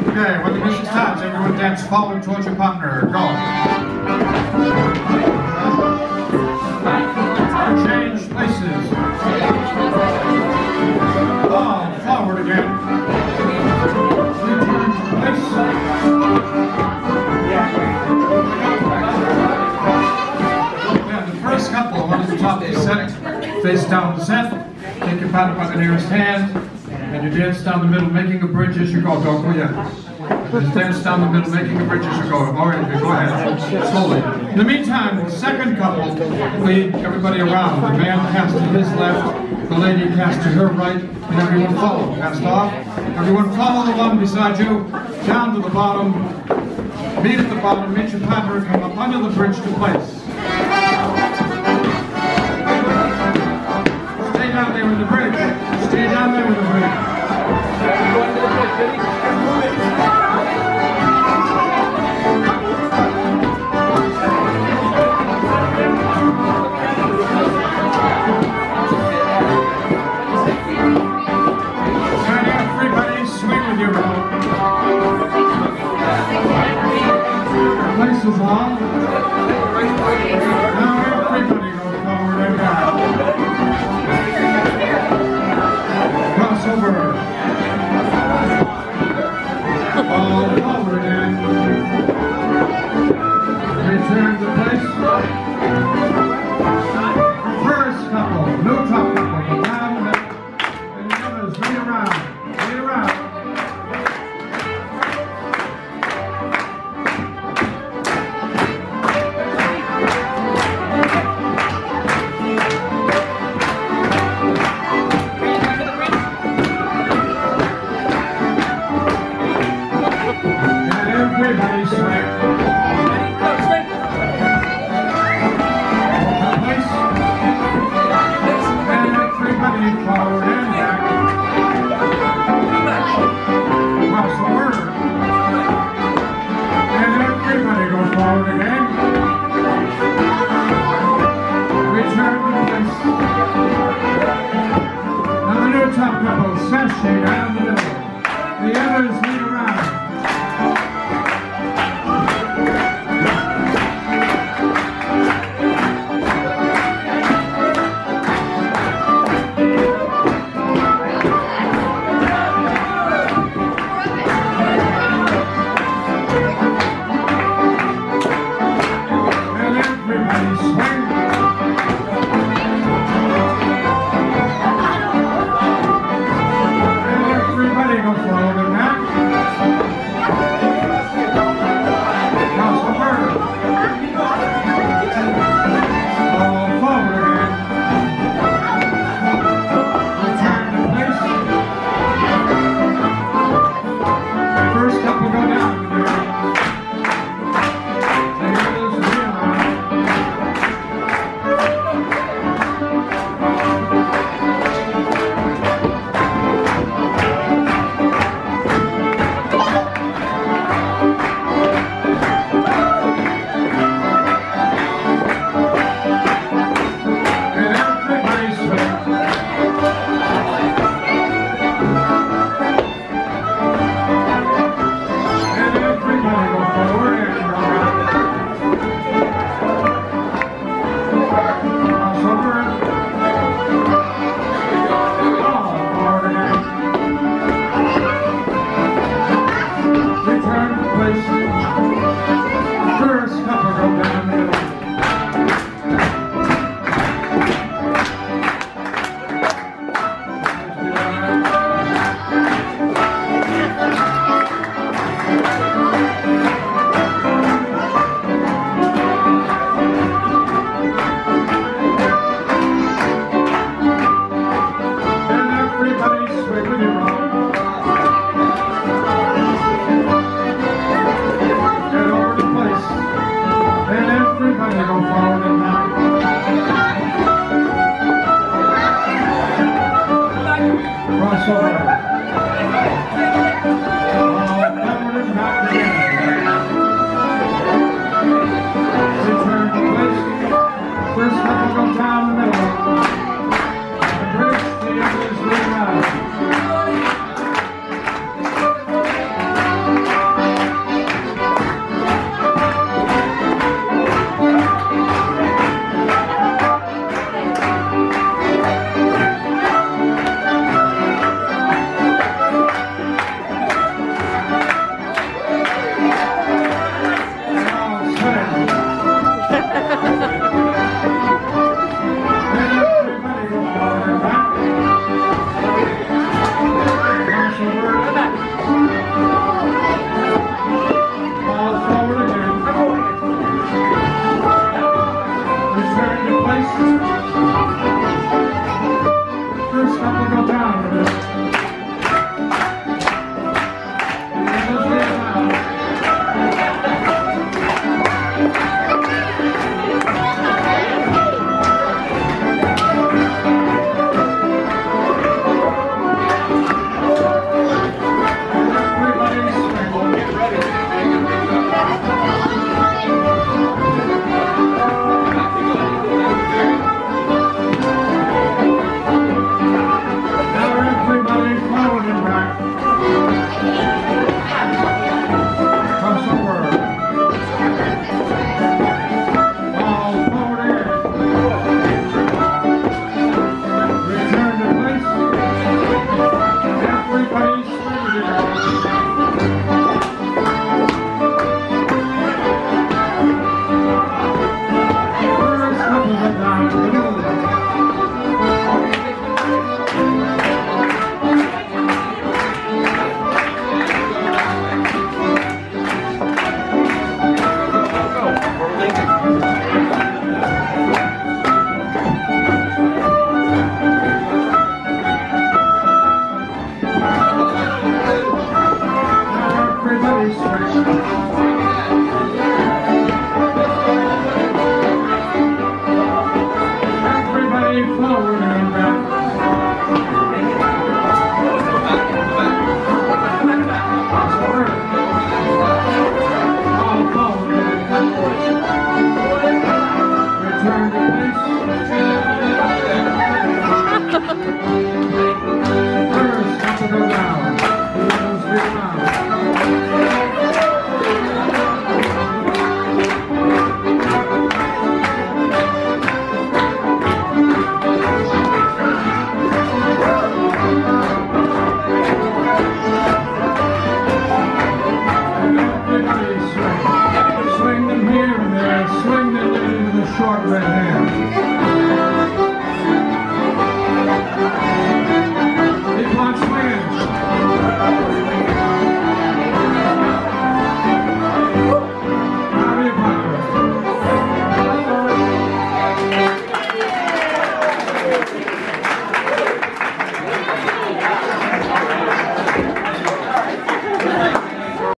Okay, when the music starts, everyone dance forward towards your partner. Go. Change places. Oh, forward again. Return to place. Yeah, the first couple, one at the top of the set, face down the set. Take your partner by the nearest hand. And you dance down the middle, making a bridge as you go. Don't go yet. Just dance down the middle, making a bridge as you go. All right, go ahead. Slowly. In the meantime, the second couple lead everybody around. The man cast to his left, the lady cast to her right, and everyone follow. Cast off. Everyone follow the one beside you, down to the bottom. Meet at the bottom, meet your partner, and come up under the bridge to place. Stay down there with the bridge. Stay down there with the bridge. Everybody swing with your rope. Place is on. Now everybody go forward and back. Crossover. All forward and return to place. First couple, new top couple, down the middle, and the others lead around, lead around. Everybody swing. Place. And everybody forward and back. Crossover. And everybody go forward again. Return to place. Now the new top couple, sashay down the middle. The others lead around.